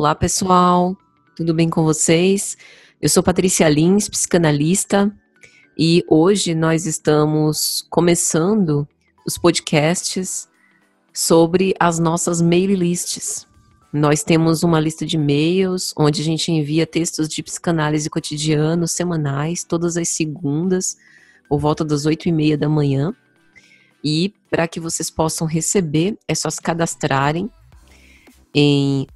Olá, pessoal. Tudo bem com vocês? Eu sou Patrícia Lins, psicanalista, e hoje nós estamos começando os podcasts sobre as nossas mail lists. Nós temos uma lista de e-mails onde a gente envia textos de psicanálise cotidiano, semanais, todas as segundas, por volta das 8h30 da manhã. E para que vocês possam receber, é só se cadastrarem em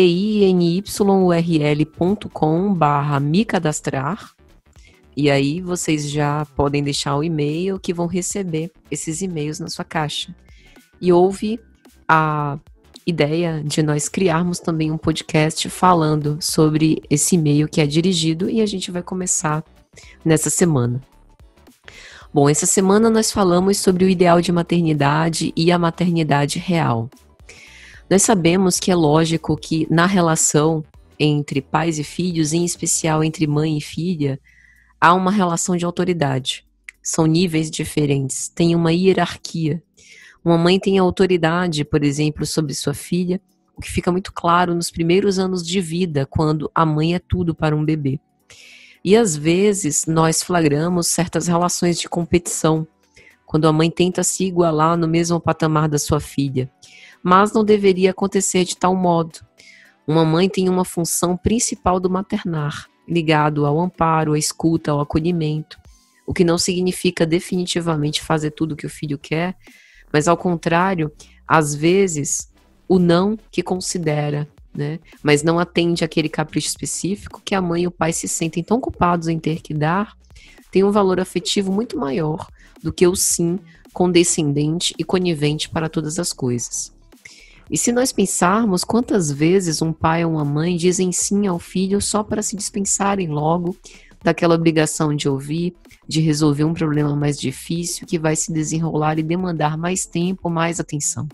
tinyurl.com/me cadastrar, e aí vocês já podem deixar o e-mail que vão receber esses e-mails na sua caixa. E houve a ideia de nós criarmos também um podcast falando sobre esse e-mail que é dirigido, e a gente vai começar nessa semana. Bom, essa semana nós falamos sobre o ideal de maternidade e a maternidade real. Nós sabemos que é lógico que na relação entre pais e filhos, em especial entre mãe e filha, há uma relação de autoridade. São níveis diferentes, tem uma hierarquia. Uma mãe tem autoridade, por exemplo, sobre sua filha, o que fica muito claro nos primeiros anos de vida, quando a mãe é tudo para um bebê. E às vezes nós flagramos certas relações de competição, quando a mãe tenta se igualar no mesmo patamar da sua filha. Mas não deveria acontecer de tal modo. Uma mãe tem uma função principal do maternar, ligado ao amparo, à escuta, ao acolhimento, o que não significa definitivamente fazer tudo o que o filho quer, mas ao contrário, às vezes, o não que considera, né? Mas não atende àquele capricho específico que a mãe e o pai se sentem tão culpados em ter que dar, tem um valor afetivo muito maior do que o sim condescendente e conivente para todas as coisas. E se nós pensarmos quantas vezes um pai ou uma mãe dizem sim ao filho só para se dispensarem logo daquela obrigação de ouvir, de resolver um problema mais difícil que vai se desenrolar e demandar mais tempo, mais atenção.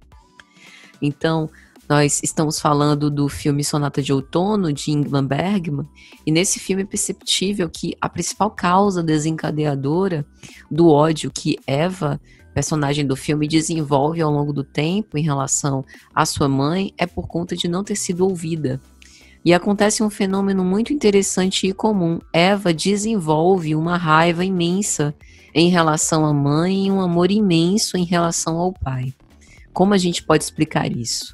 Então, nós estamos falando do filme Sonata de Outono, de Ingmar Bergman, e nesse filme é perceptível que a principal causa desencadeadora do ódio que Eva, personagem do filme, desenvolve ao longo do tempo em relação à sua mãe é por conta de não ter sido ouvida. E acontece um fenômeno muito interessante e comum. Eva desenvolve uma raiva imensa em relação à mãe e um amor imenso em relação ao pai. Como a gente pode explicar isso?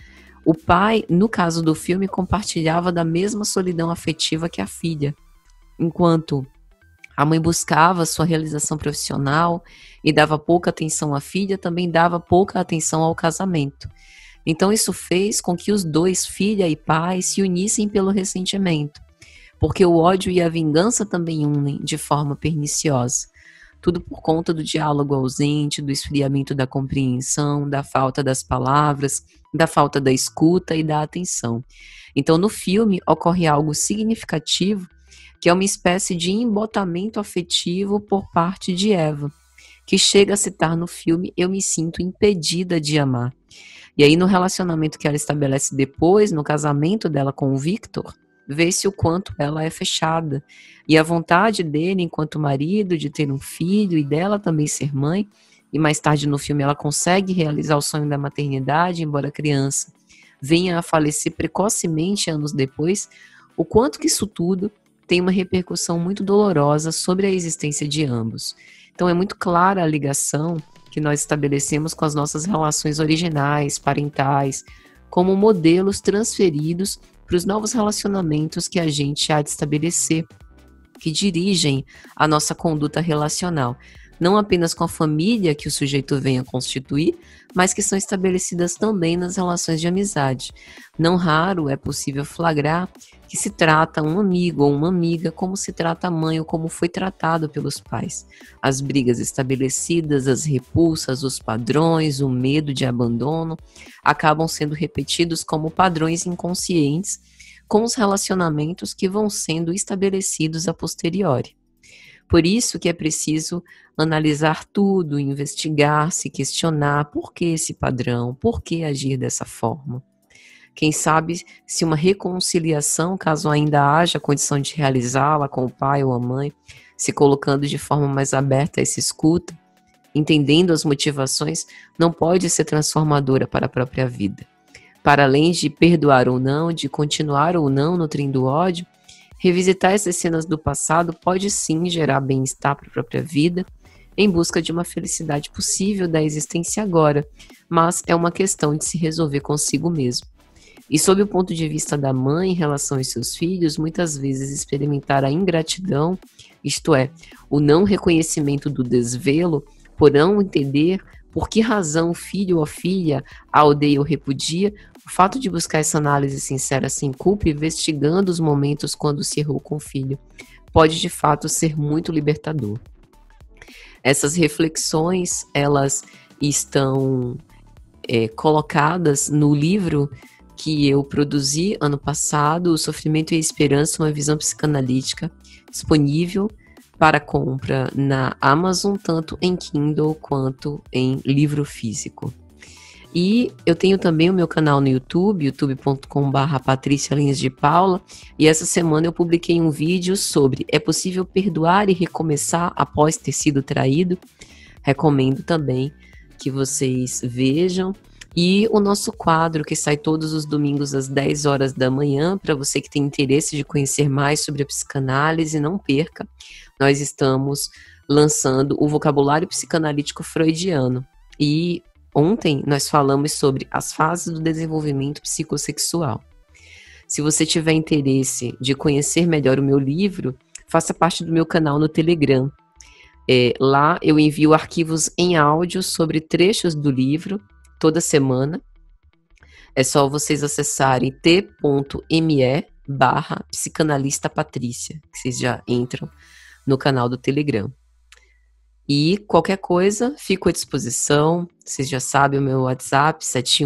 O pai, no caso do filme, compartilhava da mesma solidão afetiva que a filha. Enquanto a mãe buscava sua realização profissional e dava pouca atenção à filha, também dava pouca atenção ao casamento. Então isso fez com que os dois, filha e pai, se unissem pelo ressentimento, porque o ódio e a vingança também unem de forma perniciosa. Tudo por conta do diálogo ausente, do esfriamento da compreensão, da falta das palavras, da falta da escuta e da atenção. Então no filme ocorre algo significativo, que é uma espécie de embotamento afetivo por parte de Eva, que chega a citar no filme: eu me sinto impedida de amar. E aí no relacionamento que ela estabelece depois, no casamento dela com o Victor, vê-se o quanto ela é fechada. E a vontade dele, enquanto marido, de ter um filho e dela também ser mãe, e mais tarde no filme ela consegue realizar o sonho da maternidade, embora a criança venha a falecer precocemente anos depois, o quanto que isso tudo tem uma repercussão muito dolorosa sobre a existência de ambos. Então é muito clara a ligação que nós estabelecemos com as nossas relações originais, parentais, como modelos transferidos para os novos relacionamentos que a gente há de estabelecer, que dirigem a nossa conduta relacional. Não apenas com a família que o sujeito vem a constituir, mas que são estabelecidas também nas relações de amizade. Não raro é possível flagrar que se trata um amigo ou uma amiga como se trata a mãe ou como foi tratado pelos pais. As brigas estabelecidas, as repulsas, os padrões, o medo de abandono acabam sendo repetidos como padrões inconscientes com os relacionamentos que vão sendo estabelecidos a posteriori. Por isso que é preciso analisar tudo, investigar, se questionar por que esse padrão, por que agir dessa forma. Quem sabe se uma reconciliação, caso ainda haja condição de realizá-la com o pai ou a mãe, se colocando de forma mais aberta a essa escuta, entendendo as motivações, não pode ser transformadora para a própria vida. para além de perdoar ou não, de continuar ou não nutrindo ódio, revisitar essas cenas do passado pode sim gerar bem-estar para a própria vida, em busca de uma felicidade possível da existência agora, mas é uma questão de se resolver consigo mesmo. E sob o ponto de vista da mãe em relação aos seus filhos, muitas vezes experimentar a ingratidão, isto é, o não reconhecimento do desvelo, por não entender por que razão o filho ou filha a odeia ou repudia, o fato de buscar essa análise sincera sem culpa, investigando os momentos quando se errou com o filho, pode de fato ser muito libertador. Essas reflexões, elas estão colocadas no livro que eu produzi ano passado, O Sofrimento e a Esperança, uma visão psicanalítica, disponível para compra na Amazon, tanto em Kindle quanto em livro físico. E eu tenho também o meu canal no YouTube, youtube.com/Patrícia Linhas de Paula, e essa semana eu publiquei um vídeo sobre é possível perdoar e recomeçar após ter sido traído? Recomendo também que vocês vejam. E o nosso quadro, que sai todos os domingos às 10 horas da manhã, para você que tem interesse de conhecer mais sobre a psicanálise, não perca. Nós estamos lançando o vocabulário psicanalítico freudiano. E ontem nós falamos sobre as fases do desenvolvimento psicossexual. Se você tiver interesse de conhecer melhor o meu livro, faça parte do meu canal no Telegram. Lá eu envio arquivos em áudio sobre trechos do livro, toda semana. É só vocês acessarem t.me/psicanalista Patrícia, que vocês já entram no canal do Telegram. E qualquer coisa, fico à disposição. Vocês já sabem o meu WhatsApp,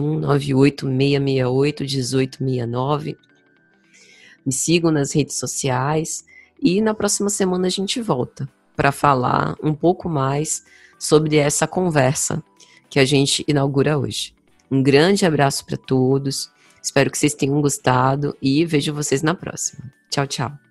71986681869. Me sigam nas redes sociais. E na próxima semana a gente volta para falar um pouco mais sobre essa conversa que a gente inaugura hoje. Um grande abraço para todos, espero que vocês tenham gostado e vejo vocês na próxima. Tchau, tchau.